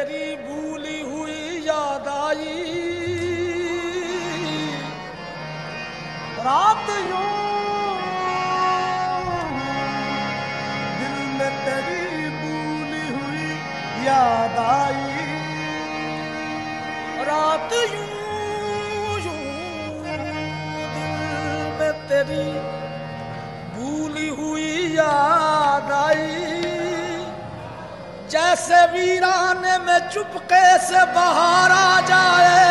तेरी भूली हुई याद आई, रात यूं दिल में तेरी भूली हुई याद आई, रात यूं यूं दिल में तेरी भूली हुई याद आई, जैसे वीराने में चुपके से बाहर आ जाए,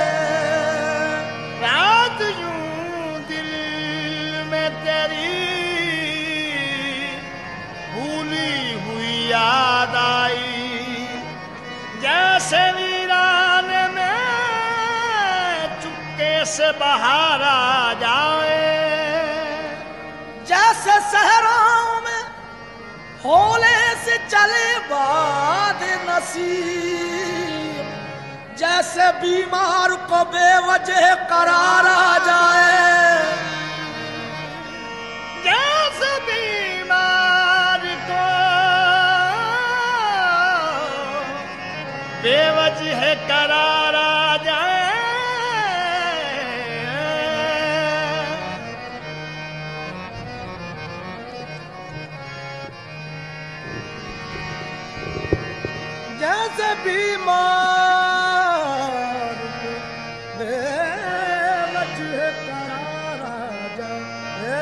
रात यूं दिल में तेरी भूली हुई याद आई, जैसे वीराने में चुपके से बाहर आ जाए, जैसे सहराओं में होले से चले बाद नसीब, जैसे बीमार को बेवजह करार आ जाए, जैसे बीमार को बेवजह करार आ जाए, जैसे बीमार को बेवजह करार आ जाए,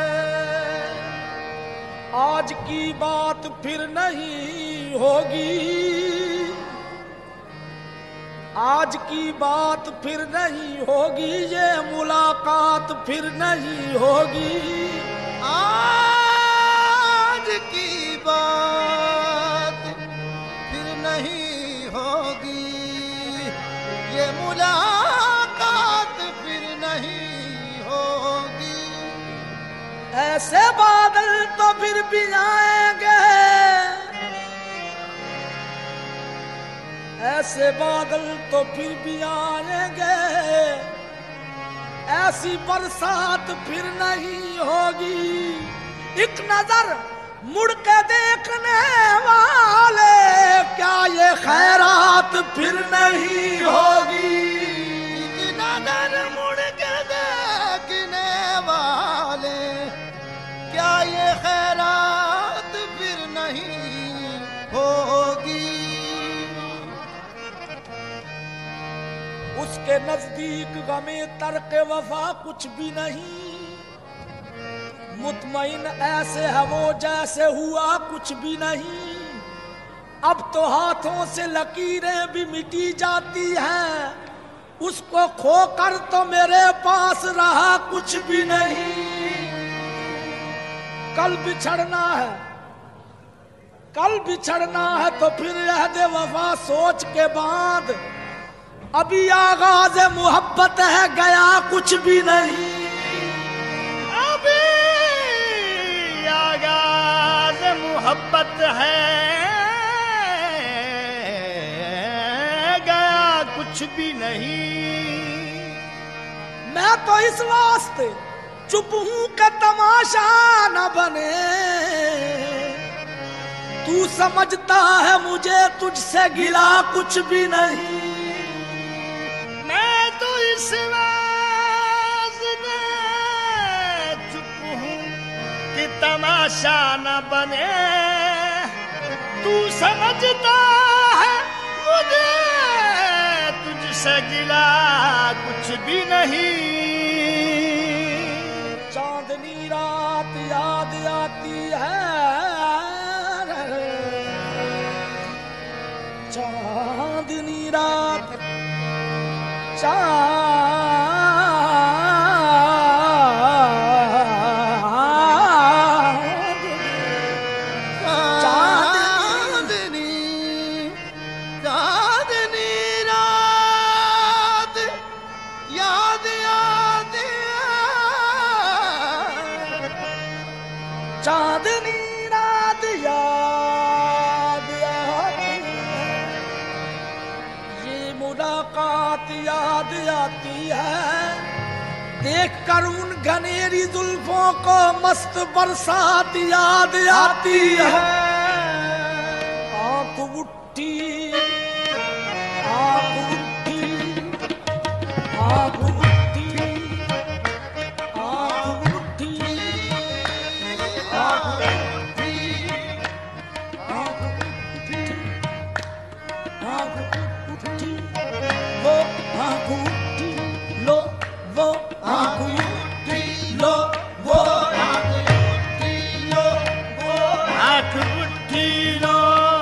आज की बात फिर नहीं होगी, आज की बात फिर नहीं होगी, ये मुलाकात फिर नहीं होगी, आज की बात फिर नहीं होगी, ये मुलाकात फिर नहीं होगी, ऐसे बादल तो फिर भी आएंगे, ऐसे बादल तो फिर भी आएंगे, ऐसी बरसात फिर नहीं होगी, एक नजर मुड़ के देखने वाले, क्या ये खैरात फिर नहीं होगी, एक नजर मुड़ के देखने वाले, क्या ये खैरात फिर नहीं होगी, उसके नजदीक गमे तर्क वफा कुछ भी नहीं, मुतमईन ऐसे है वो जैसे हुआ कुछ भी नहीं, अब तो हाथों से लकीरें भी मिटी जाती हैं, उसको खोकर तो मेरे पास रहा कुछ भी नहीं, कल बिछड़ना है, कल बिछड़ना है तो फिर अहद वफा सोच के बांध, अभी आगाज मोहब्बत है गया कुछ भी नहीं, अभी आगाज मोहब्बत है गया कुछ भी नहीं, मैं तो इस वास्ते चुप हूं कि तमाशा न बने, तू समझता है मुझे तुझसे गिला कुछ भी नहीं, मैं तो इस वास्ते चुप हूं कि तमाशा न बने, तू समझता है मुझे तुझसे गिला कुछ भी नहीं, चांदनी रात याद आती है, चांदनी रात चांदनी रात याद आती है, चांदनी रात याद आती है, ये मुलाकात याद आती है, देख कर उन घनेरी जुल्फों को मस्त बरसात याद आती है, आंख उठी आँख उठी, आँख उठी, आँख उठी, आँख उठी, आँख उठी, वो आँख उठी, लो वो आँख उठी, लो वो आँख उठी, लो वो आँख उठी लो,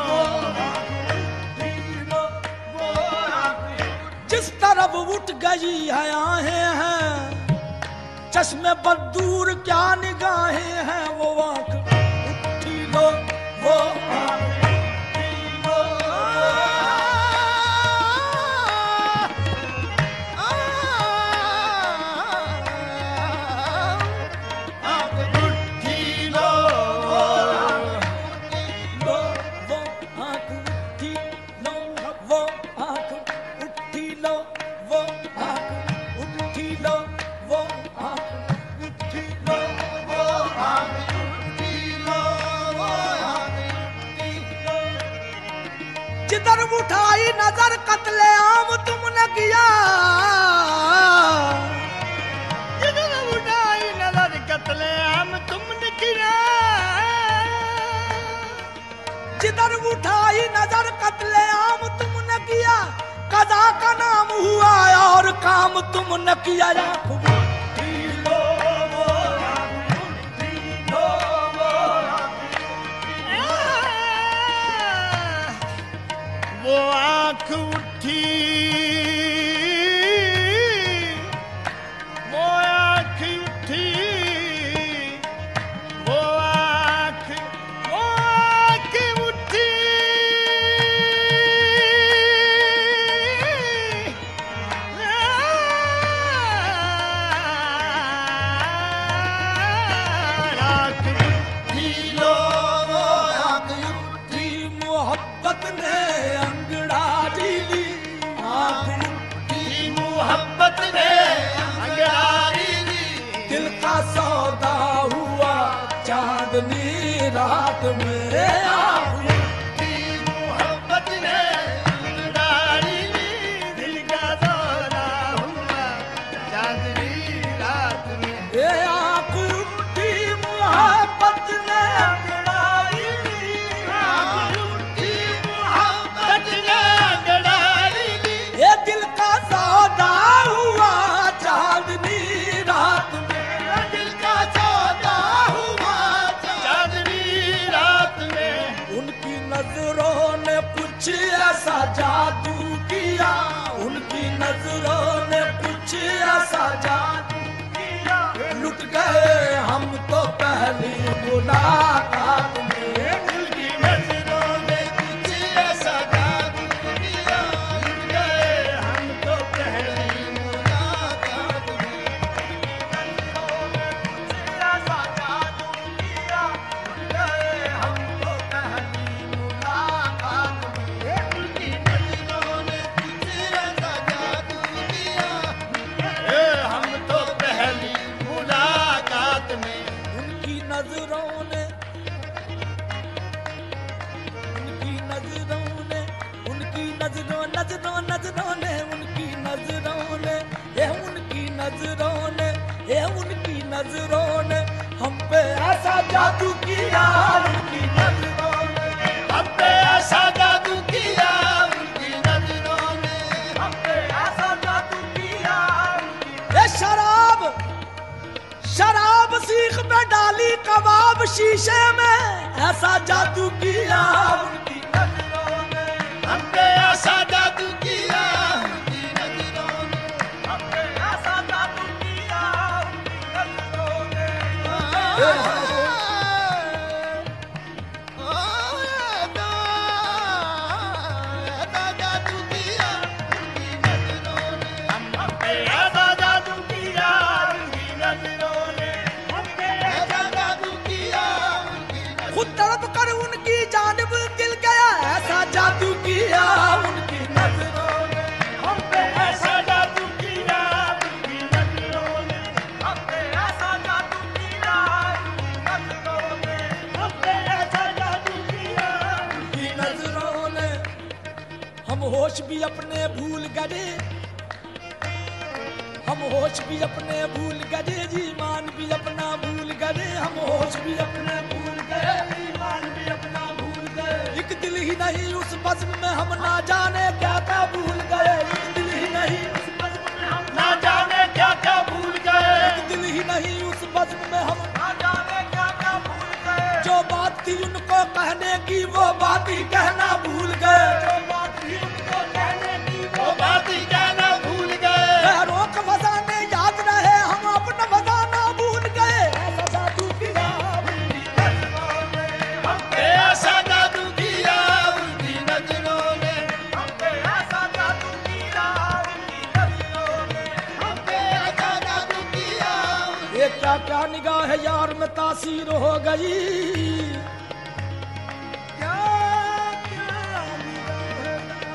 जिस तरफ उठ गई है आहें हैं, चश्मे पर दूर क्या निगाहें हैं, वो आँख उठी लो, वो आँख उठी लो, आँख उठी लो, लो वो आँख उठी लो, वो आँख उठी लो, वो आँख उठी लो, वो आँख उठी लो, वो आँख उठी लो, वो आँख उठी लो। जिधर उठाई नजर कत्ले आम तुमने किया, जिधर उठाई नजर कत्ले आम तुमने किया, जिधर उठाई नजर कत्ले आम तुमने किया, कदा का नाम हुआ और काम तुमने किया। आँख उठी लो, वो आँख उठी लो, वो आँख वो आँख उठी, वो आँख उठी, वो आँख उठी, आँख उठी लो, वो आँख उठी, मोहब्बत ने अंगड़ाई ली, आँख उठी, मोहब्बत ने अंगड़ाई ली, दिल का सौदा हुआ चांदनी रात में, आँख उठी, मोहब्बत ने अंगड़ाई ली, दिल का दौरा हुआ चांदनी रात में। ये आँख उठी, मोहब्बत ने अंगड़ाई ली, आँख उठी, मोहब्बत ने अंगड़ाई ली, ये दिल का सौदा हुआ चांदनी रात में, दिल का सौदा हुआ चांदनी रात में। उनकी नजरों ने कुछ ऐसा जादू किया, उनकी नजरों ने कुछ ऐसा जादू किया, लुट गए हम तो पहली मुलाकात में, उनकी नजरों ने कुछ ऐसा जादू किया, लुट गए हम तो पहली मुलाकात में। ऐसा जादू किया, लुट गए हम तो पहली मुलाकात में, उनकी नजरों ने कुछ ऐसा जादू किया, हम तो पहली मुलाकात में। उनकी नजरों ने, उनकी नजरों ने, उनकी नजरों नजरों नजरों ने, उनकी नजरों ने, ये उनकी नजरों ने, ये उनकी नजरों ने हम पे ऐसा जादू किया, उनकी नजरों ने हम पे ऐसा जादू किया, उनकी नजरों ने हम पे ऐसा जादू किया, ये शराब शराब सीख पे डाली कबाब शीशे में, ऐसा जादू किया, उनकी नजरों ने हम पे ऐसा जादू किया, उनकी नजरों ने हम पे ऐसा जादू किया, उनकी नजरों ने। हम पे ऐसा जादू किया, उनकी नजरों ने हम पे ऐसा जादू किया, उनकी खुद तड़प कर उनकी जानिब दिल गया, ऐसा जादू किया, उनकी नजरों ने हम पे ऐसा जादू किया, उनकी नजरों ने हम पे ऐसा जादू किया, उनकी नजरों ने हम पे ऐसा जादू किया, उनकी नजरों ने। हम होश भी अपने भूल गए, होश भी अपने भूल गए जी, ईमान भी अपना भूल गए, हम होश भी अपने भूल गए, ईमान भी अपना भूल गए। एक दिल ही नहीं उस बज़्म में हम ना जाने क्या क्या भूल गए, एक दिल ही नहीं उस बज़्म में हम ना जाने क्या क्या भूल गए, एक दिल ही नहीं उस बज़्म में हम ना जाने क्या क्या भूल गए। जो बात थी उनको कहने की वो बात ही कहना भूल गए, जो बात थी उनको कहने की वो बात ही कहना भूल गए। पैरों का फसाने याद रहे हम अपना फसाना भूल गए। ऐसा जादू किया हम पे ऐसा जादू किया उनकी नजरों ने, हम पे ऐसा जादू किया उनकी नजरों ने, हम पे ऐसा जादू किया। ये क्या क्या निगाह यार में तासीर हो गई, क्या क्या निगाह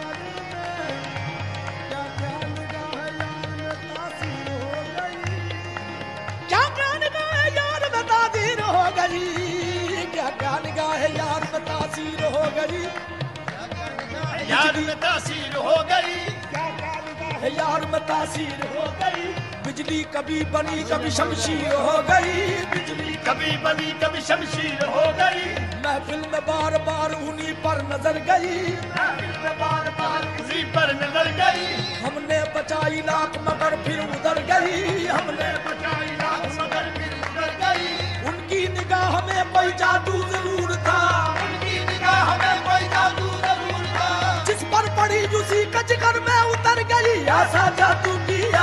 यार में तासीर हो गई, क्या क्या निगाह यार में तासीर हो गई, यार में तासीर हो गई, यार में तासीर हो गई। बिजली कभी बनी कभी शमशीर हो गई, बिजली कभी बनी कभी शमशीर हो गई। महफिल में बार बार उन्हीं पर नजर गई, बार बार उसी पर नजर गई, हमने बचाई लाख मगर फिर उधर गई, हमने बचाई लाख मगर फिर उधर गई। उनकी निगाह में कोई जादू जरूर था, उनकी निगाह में कोई जादू जरूर था, जिस पर पड़ी उसी का जिगर में उतर गई। ऐसा जादू किया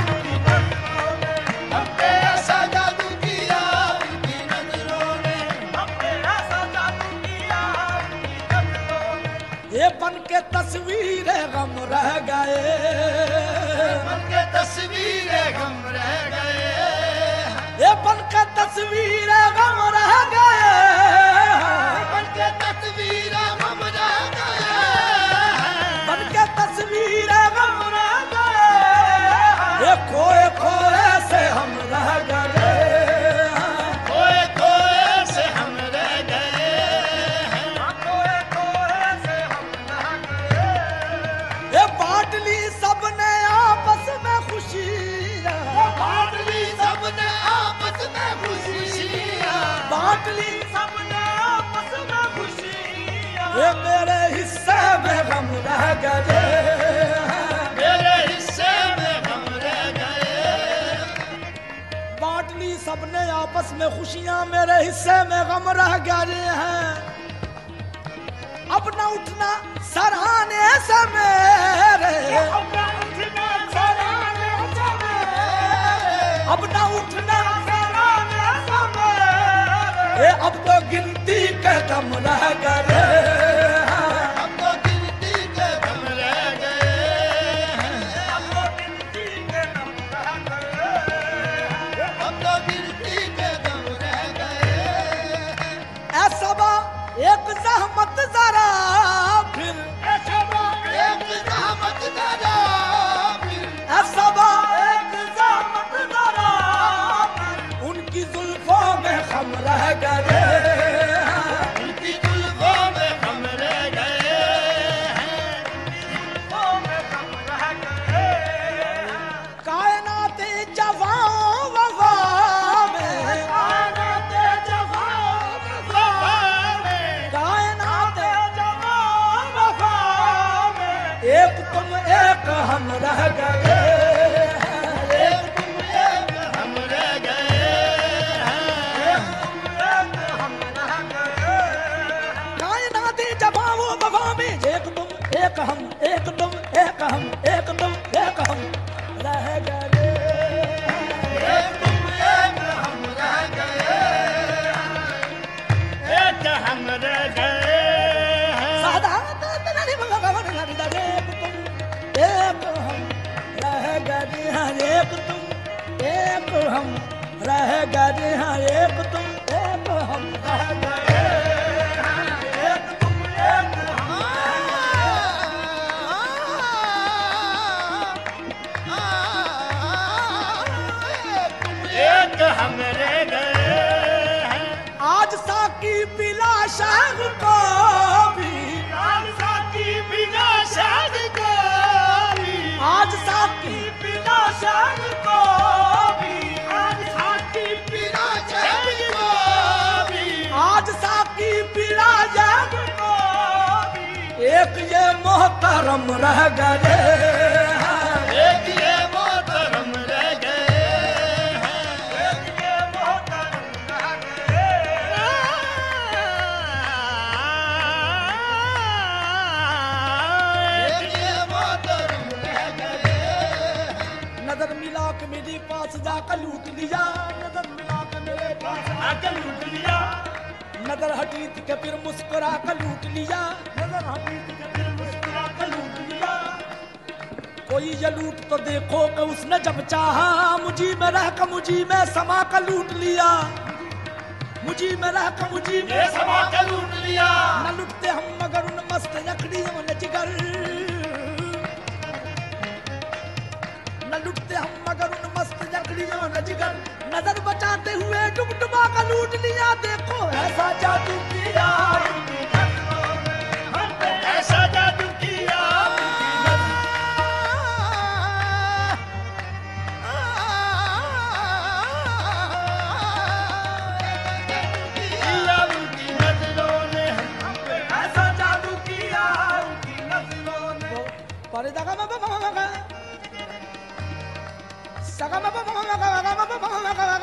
हम पे ऐसा जादू किया उनकी नजरों ने, हम पे ऐसा जादू किया उनकी नजरों ने। ये बन के तस्वीरें गम रह गए, मन के तस्वीरें गम रह गए, ये बन के तस्वीरें गम रह गए, मन के तस्वीरें गम रह गए, बन के तस्वीरें गम रह गए। ये खोए खोए से हम रह गए, खोए खोए से हम रह गए, खोए खोए से हम रह गए। ये बांट ली सबने आपस में खुशियाँ, बांट ली सबने आपस में खुशियाँ, बांट ली सबने आपस में खुशियाँ। ये मेरे हिस्से में गम रह गए, मेरे हिस्से में हम रह गए, बांट ली सबने आपस में खुशियाँ, मेरे हिस्से में गम रह गए हैं। अब न उठना सराहने से मेरे, अपना उठना सराहने से मेरे, अब न उठना सराहने से मेरे। ये अब तो गिनती के कम रह गए, अब तो गिनती के दम रह गए, अब तो गिनती के दम रह गए, अब तो गिनती के दम रह गए। ऐसा बा एक जहमत जरा फिर, एक रहमत जरा फिर, ऐसा बा एक जहमत जरा फिर, उनकी जुल्फों में खम रह गए, उनकी जुल्फों में हम रह गए हैं, जुल्फों में हम रह गए हैं। कायनात जवां वफा में, कायनात जवां वफा में, कायनात जवां वफा में, एक तुम एक हम रह गए, एक तुम एक हम रह गए हैं, एक हम रह गए हैं। कायनात जवां वफा में, एक तुम एक हम, एक तुम एक हम, एक तुम एक हम रह गए। एक तुम एक हम रह गए हैं, एक हम रह गए हैं। साधारण तेरी भगवान हरिदा, एक तुम एक हम रह गए हैं, एक तुम एक हम रह गए हैं, एक तुम एक हम रह गए हैं, एक तुम एक हम। एक हम रह गए हैं। आज साकी पिला शाह को भी, आज साकी बिना शाद को भी, आज साकी बिना जग को भी, आज साकी पीड़ा जग को भी, आज साकी पीड़ा जग को भी, एक ये मोहतरम रह गए, एक ये मोहतरम रह गए हैं, एक ये मोहतरम रह गए। एक ये मोहतरम रह गए हैं। नजर मिला के मेरे पास जाकर लूट लिया, नजर मिला के मेरे पास आकर लूट लिया, नजर हटी थी के फिर मुस्कुरा कर लूट लिया, नजर हटी थी के फिर मुस्कुरा कर लूट लिया। कोई ये लूट तो देखो कि उसने जब चाहा, मुझी में रह कर मुझी में समा कर लूट लिया, मुझी में रह कर मुझी में समा कर लूट लिया। न लुटते हम मगर उन मस्त लकड़ियों ने जिगर, न लुटते हम मगर उन मस्त लकड़ियों ने जिगर, नजर बचाते हुए डुबडुबा का लूट लिया। देखो ऐसा जादू किया उनकी नजरों ने, हम पे ऐसा जादू किया उनकी नजरों किया उनकी नजरों ने, हम पे ऐसा जादू किया उनकी नजरों ने। पर दगा मा मा मा मा सगा मा मा मा मा मा मा मा मा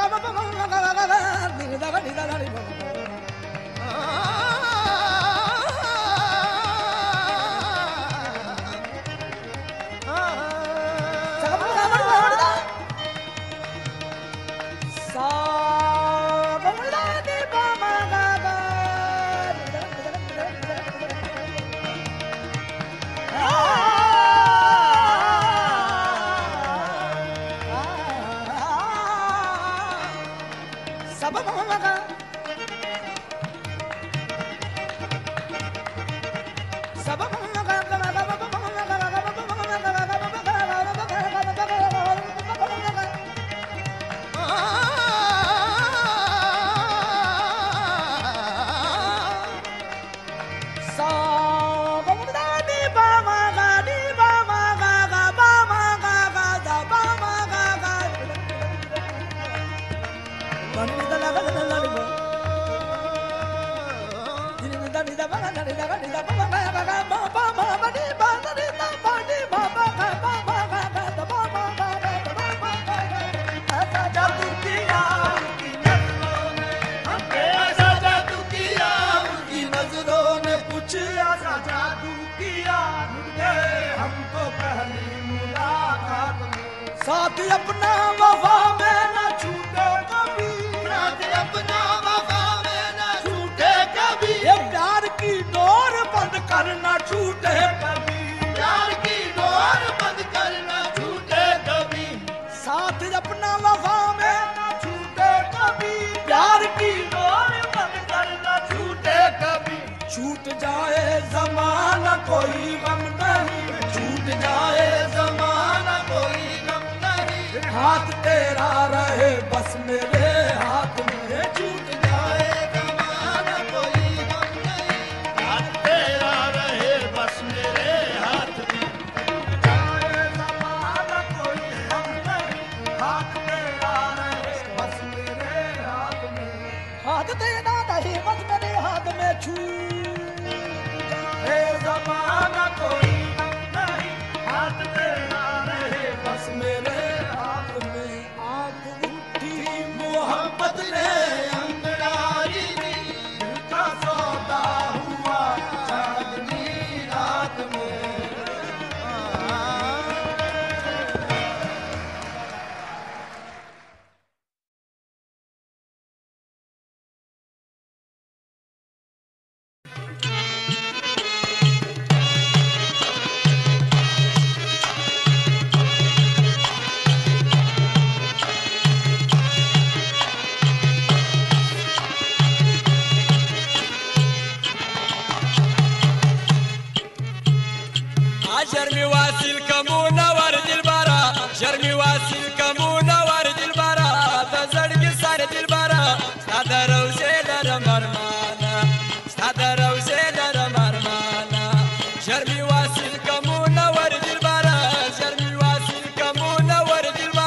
साथ अपना वफा में न छूटे कभी, साथ अपना वफा में न छूटे कभी, ये प्यार की डोर बंद कर न छूटे कभी, प्यार की डोर बंद कर न छूटे कभी, साथ अपना वफा में न छूटे कभी, प्यार की डोर बंद कर न छूटे कभी। छूट जाए ज़माना कोई गम नहीं, छूट जाए ज़माना कोई गम नहीं, हाथ तेरा रहे बस मेरे हाथ में, छूट जाए ज़माना कोई गम नहीं, हाथ तेरा रहे बस मेरे हाथ में, जाए ज़माना कोई गम नहीं, हाथ तेरा रहे बस मेरे हाथ में, हाथ तेरा रहे बस मेरे हाथ में, छूट जाए ज़माना कोई गम नहीं, हाथ तेरा रहे बस मेरे हाथ में। आँख उठी मोहब्बत ने अंगड़ाई दी, दिल का सौदा हुआ चांदनी रात में। शर्मी वासिल कमूना वर दिलबारा, शर्मी वासिल कमूना वर दिलबारा, तजड़गी सारे दिलबारा, सादा रौसे दर मरमाना, सादा रौसे दर मरमाना। शर्मी वासिल कमूना वर दिलबारा, शर्मी वासिल कमूना वर दिलबारा।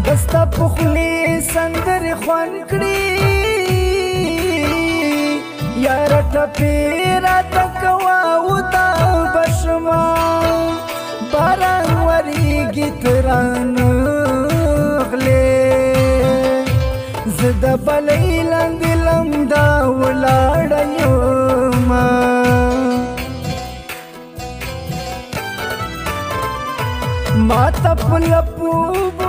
دستا پخلی سندر خوان کړي یار ټپې راته کوا ودا بشما باران وریږي ترانغلې زه د بلې لاندې لمدا ولاړه یمه ما ته په لپو